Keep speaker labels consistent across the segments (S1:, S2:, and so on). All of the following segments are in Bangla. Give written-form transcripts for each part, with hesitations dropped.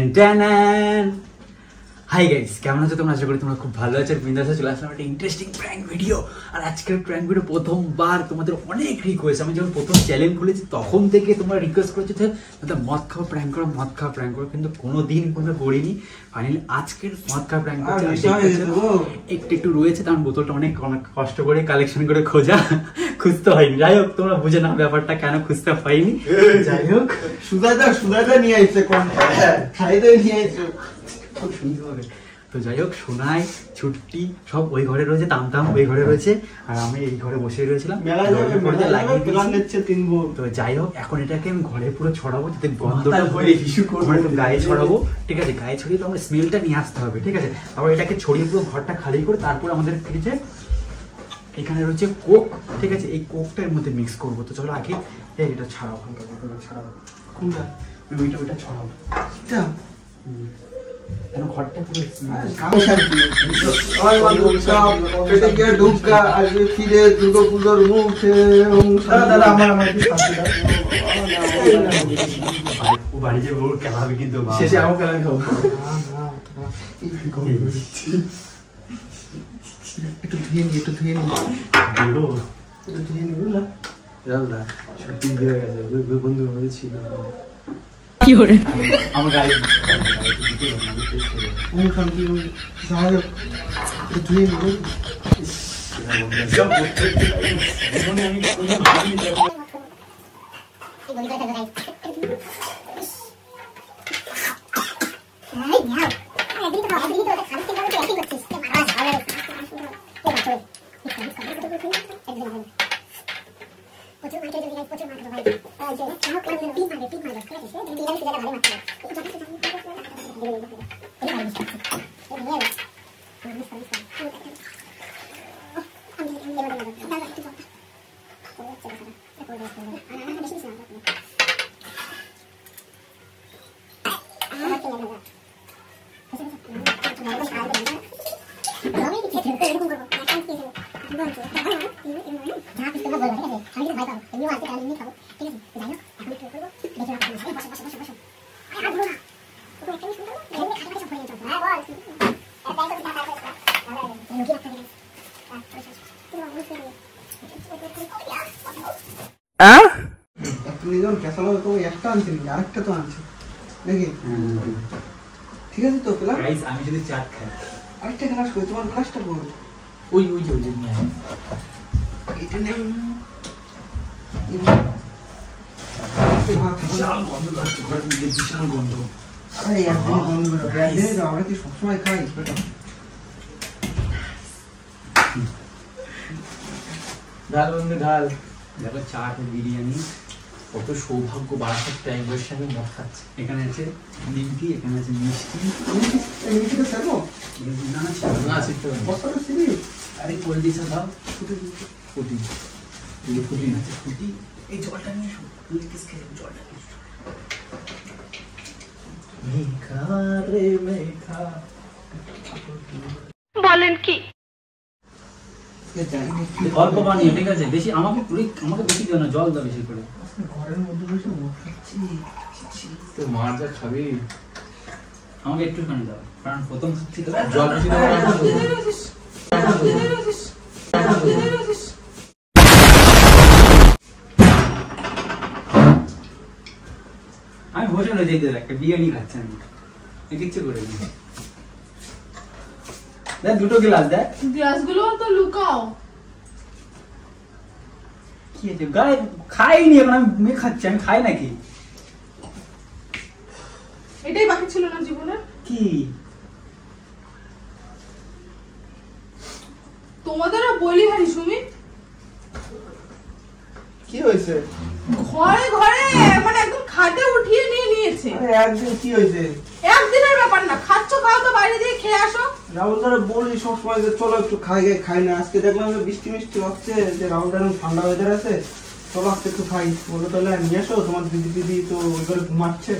S1: হাই গাইস, কেমন আছো তোমরা? আশা করি তোমরা খুব ভালো আছো। বিন্দাসে চলে আসলাম একটা ইন্টারেস্টিং প্র্যাঙ্ক ভিডিও। আর আজকের প্র্যাঙ্ক ভিডিও প্রথমবার তোমাদের অনেক রিকোয়েস্ট। আমি যখন প্রথম চ্যানেল খুলেছি তখন থেকে তোমরা রিকোয়েস্ট করেছো যে মদ খাওয়া প্র্যাঙ্ক করো, মদ খাওয়া প্র্যাঙ্ক করো, কিন্তু কোনোদিন কোনো করিনি। ফাইনালি আজকের মদ খাওয়া প্র্যাঙ্ক করতে একটু রয়েছে, কারণ বোতলটা অনেক কষ্ট করে কালেকশন করে খুঁজতে হয়নি। যাই হোক, তোমরা বুঝে নাও ব্যাপারটা কেন খুঁজতে হয়নি। যাই হোক,
S2: সুদাদা নিয়ে আসছে, নিয়ে আসছে খুব সুন্দর হবে।
S1: তো যাই হোক, সোনাই ছুটি সব ওই ঘরে রয়েছে, তামতাম ওই ঘরে রয়েছে, আর আমি এই ঘরে বসে রয়েছিলাম। তো যাই হোক, এখন এটাকে আমি ঘরে পুরো ছড়াবো, যাতে গন্ধটা গায়ে ছড়াবো। ঠিক আছে, গায়ে ছড়িয়ে তো আমার স্মেলটা নিয়ে আসতে হবে। ঠিক আছে, তারপর এটাকে ছড়িয়ে পুরো ঘরটা খালি করে তারপর আমাদের ফ্রিজে এখানে রয়েছে কোক। ঠিক আছে, এই কোকটা এর মধ্যে মিক্স করবো। তো চলো আগে এটা ছাড়াবো, ছাড়াবো। কোনটা? ওইটা ছড়াবো। ঘরটা পুরো
S2: দুর্গা পুজোর মুখে
S1: বাড়ি যে ওর খেলাবে, কিন্তু
S2: শেষে আমার খেলা খাবো। একটু ধুয়ে নি, একটু ধুয়ে নি, একটু ধুয়ে নি, বুঝলাম। সত্যি হয়ে গেছে, বন্ধু আমাদের ছিল।
S1: কি করে আমার গাড়ি
S2: একটা আনছি, আরেকটা তো আনছি নাকি? ঠিক আছে তো পেলাম।
S1: আমি যদি চাট খাই,
S2: আরেকটা গ্লাস করি, তোমার গ্লাসটা করো।
S1: ওই যে নিয়ে
S2: এটা নেই।
S1: বিশাল গন্ধ।
S2: আরে একদিন বন্ধ করো, একদিন আমরা কি সবসময় খাই?
S1: ঢাল বন্ধু ঢাল। দেখো চাট বিরিয়ানি, কত সৌভাগ্য বারাসাত ট্যাঙ্গের সঙ্গে মদ খাচ্ছে। এখানে আছে নিমকি, এখানে আছে মিষ্টি।
S2: মিষ্টিটা খাবো
S1: না না আছে তো। আরে কোল্ড ডিসা দাও, ফুটি আছে, ফুটি। এই জলটা নিয়ে এসো, লিকিস খেয়ে জলটা নিয়ে এসো। মেঘা রে মেঘা,
S3: বলেন কি?
S1: অল্প পানি, ঠিক আছে? বেশি আমাকে বেশি দিও না, জল দাও বেশি করে।
S2: ঘরের মধ্যে বসে মদ খাচ্ছি,
S1: তো মার যা খাবি, আমাকে একটু পানি দাও, কারণ প্রথম খাচ্ছি তো। জল বেশি দাও। আমি বসে রয়েছি, একটা বিরিয়ানি খাচ্ছি আমি, কিচ্ছু করে নি। দেখ দুটো গ্লাস, দেখ
S3: গ্লাসগুলো তো লুকাও।
S1: কি আছে গায়ে? খাইনি এখন, আমি খাচ্ছি। আমি খাই নাকি?
S3: এটাই বাকি ছিল না জীবনে?
S1: কি
S3: তোমাদেরও বলি হারি সুমিত,
S2: কি হয়েছে?
S3: ঘরে ঘরে মানে একদম খাটে উঠিয়ে নিয়ে নিয়েছে।
S2: একদিন কি হয়েছে?
S3: একদিনের ব্যাপার না, খাচ্ছ খাও তো, বাইরে দিয়ে খেয়ে আসো।
S2: রাহুল দারা বলি সবসময় যে চলো একটু খাই না। আজকে দেখলাম যে বৃষ্টি হচ্ছে, যে রাহুল দার ঠান্ডা ওয়েদার আছে, চলো আজকে একটু খাই। বলো তাহলে নিয়ে আসো, তোমার দিদি তো ওই করে ঘুমাচ্ছে।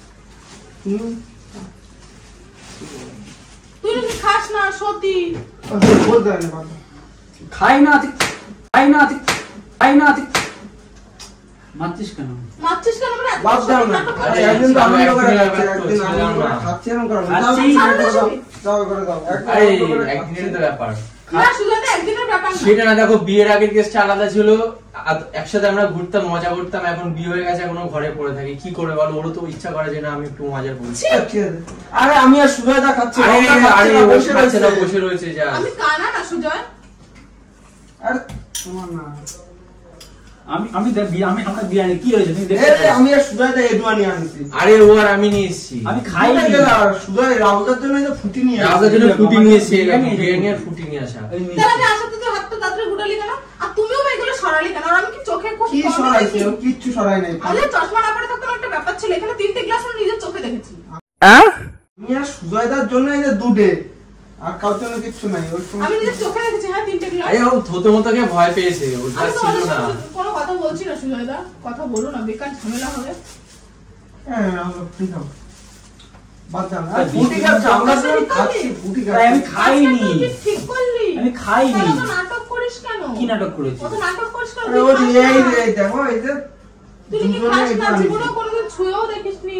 S3: তুই যদি খাস না সত্যি
S2: বলতে হয় না,
S1: খাই না মারছিস কেন?
S3: মারছিস কেন? মানে
S2: বাদ দাও না।
S3: আরে
S2: একদিন তো আনন্দ করে খাচ্ছি,
S4: একদিন
S2: একদিন আনন্দ করে
S4: না।
S2: খাচ্ছি, এরকম করো না।
S1: খাচ্ছি।
S2: দাও করে দাও। একদিন
S4: আরে
S2: আনন্দ করে
S4: একদিনের তো
S2: খাচ্ছি।
S4: ব্যাপার।
S3: না সুজাতা একদিনের ব্যাপার না।
S4: সেটা না, দেখো বিয়ের আগের কেসটা আলাদা ছিল, একসাথে আমরা ঘুরতাম মজা করতাম, এখন বিয়ে হয়ে গেছে এখনো ঘরে পড়ে থাকি, কি করে বলো? ওরও তো ইচ্ছা করে যে না আমি একটু মজা করি।
S3: ছি,
S2: ঠিক আছে। আরে আমি আর সুজয়দা খাচ্ছি,
S4: আরে
S2: রমনা খাচ্ছে
S4: আরে
S2: না,
S4: ও
S2: বসে
S4: খাচ্ছে না,
S2: রয়েছে।
S4: বসে রয়েছে যা।
S3: আমি কানা না সুজয়।
S2: আরে তোমার না।
S1: আমি আমরা বিরিয়ানি কি হয়েছে তুমি দেখো?
S2: এই আমি আর সুজয়দা এডুয়ানি আনছি।
S4: আরে ও আর আমি নিয়ে এসেছি।
S1: আমি খাইনি।
S2: সুজয় রাউদার জন্য এই যে ফুটি নিয়ে
S4: রাজার জন্য ফুটি নিয়ে এসেছি,
S1: বিরিয়ানি
S4: বিরিয়ানি আর ফুটি নিয়ে আসা।
S1: এই নিয়ে
S3: তাহলে আসাতে তো হাতটা তাড়াতাড়ি গুটালি কেন? আর তুমিও বা এগুলো সরালি কেন? আর আমি কি চোখে খুব
S2: কি
S3: কম
S2: সরাইছে?
S3: দেখি?
S2: ও কিচ্ছু সরাই নাই।
S3: আরে চশমা না পরে থাকতে একটা ব্যাপার ছিল। এখানে 3টে গ্লাস আমি নিজের চোখে দেখেছি।
S2: আমি আর সুজয়দার জন্য এই যে দুধে আর কারোর জন্য কিচ্ছু নাই। ওর সময়
S3: আমি নিজের চোখে দেখেছি। হ্যাঁ 3টে গ্লাস।
S4: আরে ও থতো মতোকে ভয় পেয়েছে, ওর
S3: আমি
S4: ছিল
S3: তোমাদের
S4: না।
S3: সাথে কোনো কথা বলছি না সুজয়দা। কথা বলো না, বেকার ঝামেলা হবে।
S2: হ্যাঁ আমরা ফুটি খাবো। বাদ দাও না।
S1: আর
S2: ফুটি খাচ্ছি, আমরা তো
S3: ফুটি
S2: খাচ্ছি,
S3: খাচ্ছি।
S2: ফুটি
S1: তাই আমি
S2: খাচ্ছি।
S1: খাইনি।
S3: আজকে তুই ঠিক করলি?
S1: আমি খাইনি।
S3: তাহলে তো নাটক করিস কেন?
S1: কি নাটক করেছি?
S3: অত নাটক করিস কেন?
S2: আরে
S3: তুই
S2: ও
S3: খাস
S2: যে এই
S3: না।
S2: যে দেখো এই যে
S3: তুই কি
S2: দুজনে
S3: খাস
S2: এটা
S3: না?
S2: আনছি।
S3: জীবনেও কোনোদিন ছুঁয়েও দেখিসনি।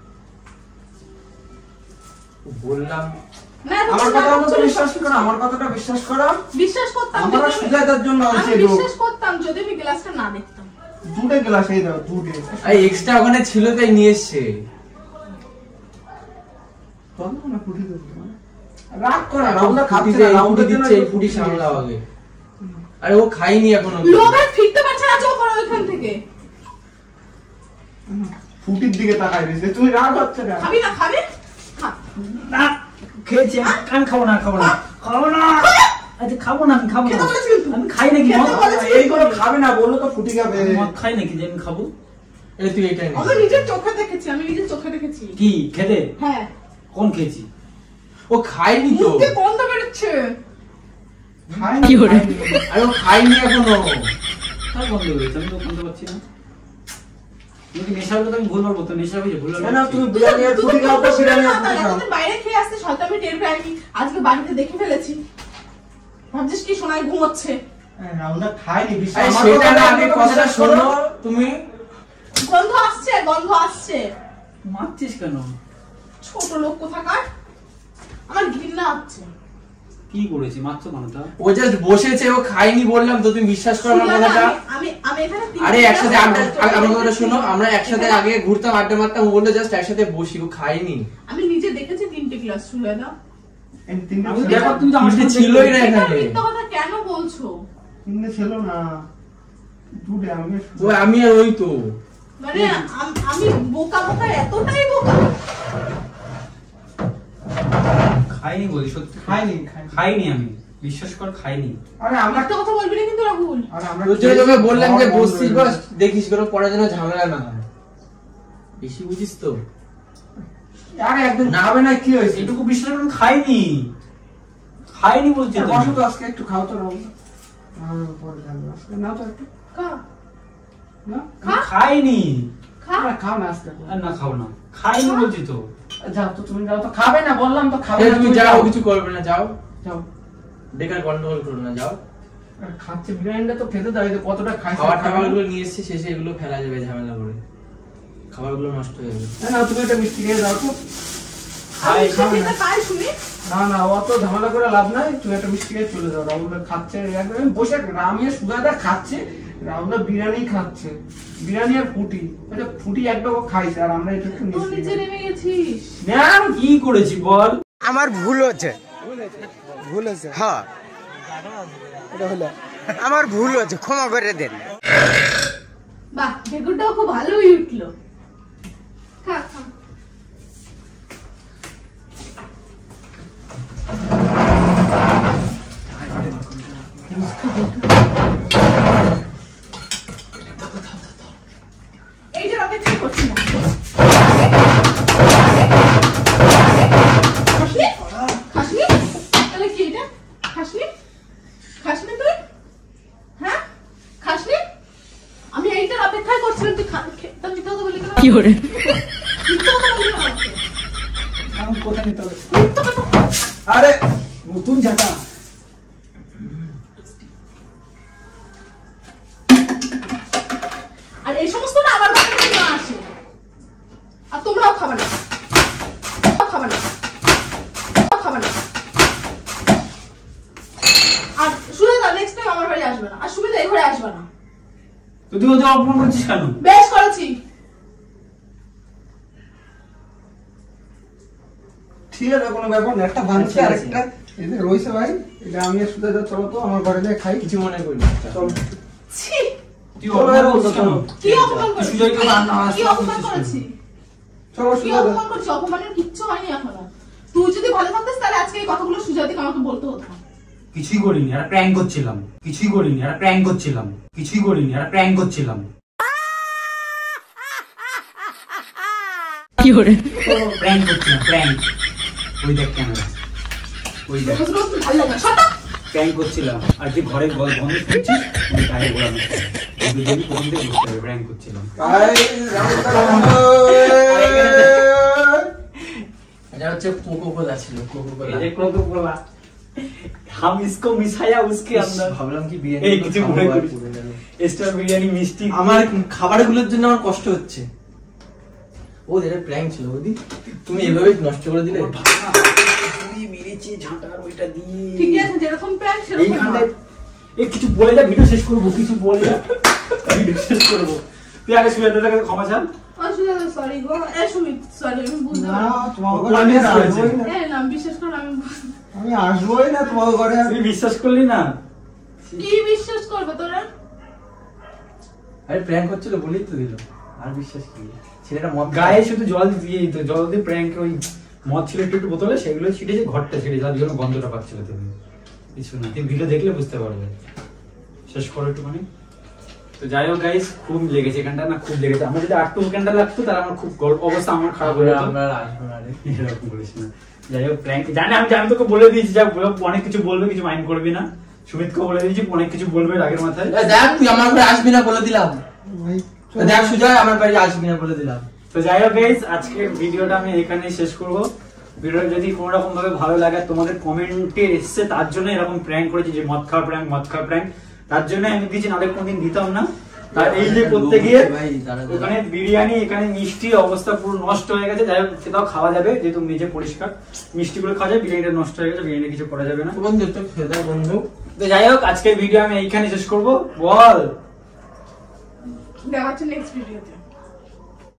S4: বললাম
S3: না, তুই
S2: আমার কথা
S3: নাটক
S2: মতো
S3: করিস।
S2: বিশ্বাস করো, আমার কথাটা বিশ্বাস করো।
S3: বিশ্বাস করতাম
S2: আমরা
S3: যদি আমি-
S2: সুজয়দার জন্য
S3: আমি
S2: আনছি এগুলো।
S3: বিশ্বাস করতাম যদি আমি গ্লাসটা না দেখতাম।
S2: দুধে গ্লাস এই দাও, দুধে।
S4: আরে এক্সট্রা ওখানে ছিল তাই নিয়ে এসছে।
S2: তখন না ফুটি দেবো না। রাগ করে রাউন্ডা খাচ্ছে না,
S4: ফুটি
S2: রাউন্ডার জন্য
S4: দিচ্ছে, এই ফুটি সামলাও আগে। আরে ও খাইনি এখনো।
S3: লোভে ফিরতে পারছে না চোখ ওখান থেকে।
S2: ফুটির দিকে তাকাই রয়েছে, তুমি রাগ হচ্ছে না।
S3: খাবি না? খাবি? খা।
S1: না খেয়েছি আমি খাবো না খাবো না খাবো না। আচ্ছা খাবো না, আমি খাবো না।
S3: খেতে বলেছিলি তুই?
S1: আমি খাই নাকি মদ?
S3: খেতে বলেছিলি?
S2: এইগুলো খাবে না, বললো তো ফুটি খাবে।
S1: আমি মদ খাই নাকি যে আমি খাবো?
S4: এই তুই এটাই নে।
S3: আমি নিজের চোখে দেখেছি, আমি নিজের চোখে দেখেছি।
S1: কি খেতে?
S3: হ্যাঁ,
S1: কোন খেয়েছি?
S4: ও খাইনি তো।
S3: মুখে গন্ধ বেরোচ্ছে।
S2: খায় না, খায় না।
S4: আরে ও খাইনি এখনো।
S1: তার বন্ধ হয়েছে, আমি তো বলতে পারছি না। তুমি কি নেশা হলে তো আমি ভুলবার বলতো, নেশা হয়েছে ভুলবার
S2: না, না, তুমি বিরিয়ানি আর ফুটি খাও তো, বিরিয়ানি আর ফুটি খাও।
S3: এতদিন বাইরে খেয়ে আসতে হয়তো আমি টের পাইনি। আজকে বাড়িতে দেখে ফেলেছি। ভাবছিস কি সোনায় ঘুমোচ্ছে?
S2: হ্যাঁ, রাউন্ডা খায়নি, বিশ্বাস।
S4: আরে
S2: আমার
S4: সেটা না,
S2: কথা
S4: আগে
S2: একদম
S4: কথাটা
S2: বিশ্বাস করো।
S4: শোনো তুমি।
S3: গন্ধ আসছে, গন্ধ আসছে।
S1: মারছিস কেন?
S3: ছোট লোক কোথাকার। আমার ঘৃণা হচ্ছে।
S1: কি করেছি? মারছো কেন তা?
S4: ও জাস্ট বসেছে, ও খাইনি বললাম তো, তুমি বিশ্বাস করো না
S3: সুজাতা,
S4: কথাটা।
S3: আমি এখানে
S4: আরে একসাথে আড্ডা, আমার কথাটা শোনো, আমরা একসাথে আগে ঘুরতাম, আড্ডা মারতাম, ও বললো জাস্ট একসাথে বসি, ও খাইনি।
S3: আমি নিজে দেখেছি 3টে গ্লাস সুজাতা।
S2: এই তিনটে
S1: আমি
S2: ছিল
S1: দেখো
S2: না।
S1: তুমি তো আমার
S4: তিনটে
S1: সাথে
S4: ছিলই না
S3: এটা
S4: এখানে।
S3: মিথ্যা কথা কেন বলছো?
S2: তিনটে ছিল না। দুধে আমি
S4: ও আমি আর ওই তো।
S3: মানে আমি বোকা বোকা, এতটাই বোকা।
S1: খাইনি বলি, সত্যি
S2: খাইনি, খাইনি।
S1: খাইনি আমি, বিশ্বাস কর খাইনি।
S2: আরে আমরা
S3: একটা কথা বলবি না কিন্তু রাহুল।
S2: আরে আমরা
S4: তোর জন্য তোকে বললাম যে
S2: খাওয়া বন্ধ
S4: বসছিস
S2: হয়ে
S4: বাস,
S2: গেছে।
S4: দেখিস কোনো পড়ার জন্য ঝামেলা না হয়। বেশি বুঝিস তো।
S2: আরে একদম
S4: না।
S2: খাবে না, কি হয়েছে?
S1: এটুকু বিশ্বাস করুন খাইনি, খাইনি বলছি তো।
S2: বসো তো, আজকে একটু খাও তো রাউন্ডা। পরে খাবো আজকে, নাও তো একটু।
S3: খা,
S2: না?
S1: আমি খাইনি।
S3: খা।
S2: আরে খাও না আজকে।
S1: আর না খাবো না, খাইনি বলছি তো।
S2: যাও তো, তুমি যাও তো, খাবে না বললাম তো, খাবে
S4: এই
S2: না,
S4: তুমি যাও, কিছু করবে না, যাও।
S2: যাও।
S4: বেকার গন্ডগোল করো না, যাও।
S2: আর খাচ্ছে বিরিয়ানিটা তো খেতে দাও, এই যে কতটা খাইছে।
S4: খাবার টাবারগুলো নিয়ে এসেছি, শেষে এগুলো ফেলা যাবে ঝামেলা করে, খাবারগুলো নষ্ট হয়ে যাবে।
S2: না, তুমি একটা মিষ্টি খেয়ে দাও তো।
S1: খাই
S3: আমি
S2: খাবে
S3: খেতে
S2: না।
S3: পাই শুনি।
S2: না না, অত ঝামেলা করে লাভ নাই, তুমি একটা মিষ্টি খেয়ে চলে যাও। রাহুলদা খাচ্ছে একদম, আমি বসে আমি সুজাদা খাচ্ছে, রাহুলদা বিরিয়ানি খাচ্ছে, বিরিয়ানি আর ফুটি। আচ্ছা ফুটি একটা খাইছে, আর আমরা একটু
S3: তুই
S2: মিষ্টি
S3: নিচে
S2: খাই।
S3: নেমে গেছিস।
S1: না আমি কি করেছি বল?
S5: আমার ভুল হচ্ছে, ভুল হচ্ছে, হ্যাঁ এটা হলো আমার ভুল হচ্ছে, ক্ষমা করে দেন।
S3: বাহ, বেগুনটাও খুব ভালোই উঠলো। খা খা। এই যে অপেক্ষা করছি না। খাসনি? খাসনি? তাহলে কি এটা? খাসনি? খাসনি তুই? হ্যাঁ? খাসনি? আমি এইটার অপেক্ষায় করছিলাম, তুই তা মিথ্যা কথা বললি কেন?
S1: কি করে?
S3: মিথ্যা কথা বললি কেন?
S1: আমি কোথায় নিতে হবে?
S3: মিথ্যা কথা।
S2: আরে
S1: নতুন জায়গা।
S3: আর এই সমস্ত আমার বাড়ি আসবে না, আর সুমিতা এই ঘরে আসবে না।
S1: তো তুই ওদের অপমান করছিস কেন?
S3: বেশ করেছি।
S2: ঠিক আছে, কোনো ব্যাপার না। একটা ভাঙছে আর একটা এদের রয়েছে ভাই। এটা আমি আর সুদা চলো তো আমার ঘরে যাই খাই।
S4: কিছু মনে করি
S2: চল।
S3: ছি,
S1: তুই অপমান করছিস কেন?
S3: কি অপমান করেছি?
S1: সুজয়কে রান্না
S3: কি অপমান করেছি?
S2: চলো
S3: কি
S2: সুদা।
S3: অপমান করেছি? অপমানের কিচ্ছু হয়নি এখনো। তুই যদি ভালো থাকতিস তাহলে আজকে এই কথাগুলো সুজাতিকে আমাকে বলতে হতো না।
S1: কিছুই করিনি, একটা প্র্যাঙ্ক করছিলাম। কিছুই করিনি, একটা প্র্যাঙ্ক করছিলাম। কিছুই করিনি, একটা প্র্যাঙ্ক করছিলাম।
S3: কি করে?
S1: প্র্যাঙ্ক করছিলাম, প্র্যাঙ্ক। ওই দেখ ক্যামেরা, ওই দেখ
S3: রোজ রোজ ভালো লাগে না। Shot up.
S1: প্র্যাঙ্ক করছিলাম। আর যে ঘরে গন্ধ শুনছিস ওই গায়ে ঘোরানো। দুজনই কোন দিকে বুঝতে হবে প্র্যাঙ্ক করছিলাম।
S4: এটা হচ্ছে কোকোকোলা ছিল, কোকোকোলা।
S1: এই যে কোকোকোলা, हम इसको मिसाया उसके अंदर।
S4: ভাবলাম কি
S1: এই কিছু মনে
S4: বিরিয়ানি
S1: করিস? স্টার বিরিয়ানি মিষ্টি।
S4: আমার খাবারগুলোর জন্য আমার কষ্ট হচ্ছে। ও এটা প্র্যাঙ্ক ছিল বৌদি, তুমি এভাবে নষ্ট করে দিলে।
S1: তুই মেরেছি ঝাঁটার ওইটা দিয়ে।
S3: ঠিকই আছে, যেরকম প্ল্যান সেরকম
S1: এইখানটায় এই কিছু বলে যা, ভিডিও শেষ করবো। কিছু বলে যা, ভিডিও শেষ করবো। তুই আগে সুজাতার কাছে ক্ষমা চান।
S3: অসুবিধা, সরি গো। সুমিত সরি, আমি বুঝতে
S2: না,
S3: পারছি।
S2: তোমার ঘরে আমি আর আসবোই না।
S3: না বিশ্বাস করো, আমি বুঝতে-
S2: আমি আসবোই না তোমার ঘরে।
S1: তুই বিশ্বাস করলি না?
S3: কি বিশ্বাস করবে তোরা?
S4: আরে প্র্যাঙ্ক হচ্ছিল বলেই তো দিল, আর বিশ্বাস কি? ছেলেটা মদ
S1: গায়ে শুধু জল দিয়ে দিত, জল দিয়ে প্র্যাঙ্ক। ওই মদ ছিল একটু একটু বোতলে, সেগুলো ছিটেছে, ঘরটা ছিটে, যার জন্য গন্ধটা পাচ্ছিল। তুমি কিছু না, তুমি ভিডিও দেখলে বুঝতে পারবে। শেষ করো একটুখানি। তো যাই হোক গাইস, খুব লেগেছে এখানটা, না খুব লেগেছে। আমার যদি 8 ঘন্টা লাগতো তাহলে আমার খুব অবস্থা আমার খারাপ হয়ে যেত।
S4: আমরা আসবো না রে।
S1: এরকম বলিস না। যাই হোক প্র্যাঙ্ক জানি, আমি তোকে বলে দিয়েছি, যা অনেক কিছু বলবে, কিছু মাইন্ড করবি না। সুমিতকে বলে দিয়েছি অনেক কিছু বলবে রাগের মাথায়।
S4: দেখ তুই আমার ঘরে আসবি না বলে দিলাম।
S2: ভাই
S4: দেখ সুজয় আমার বাড়ি আসবি না বলে দিলাম।
S1: তো যাই হোক গাইস, আজকে ভিডিওটা আমি এখানেই শেষ করব। ভিডিওটা যদি কোনো রকম ভাবে ভালো লাগে, তোমাদের কমেন্টে এসছে, তার জন্য এরকম প্র্যাঙ্ক করেছি, যে মদ খাওয়া প্র্যাঙ্ক, মদ খাওয়া প্র্যাঙ্ক, তার জন্য আমি দিয়েছি, নাহলে কোনদিন দিতাম না। আর এই যে করতে গিয়ে ওখানে বিরিয়ানি, এখানে মিষ্টি, অবস্থা পুরো নষ্ট হয়ে গেছে। যাই হোক সেটাও খাওয়া যাবে, যেহেতু নিজে পরিষ্কার। মিষ্টিগুলো খাওয়া যাবে, বিরিয়ানিটা নষ্ট হয়ে গেছে, বিরিয়ানি কিছু করা যাবে না।
S4: বন্ধু তো খেতে বন্ধু।
S1: তো যাই হোক আজকের ভিডিও আমি এইখানে শেষ করবো। বল
S3: দেখা হচ্ছে নেক্সট ভিডিওতে।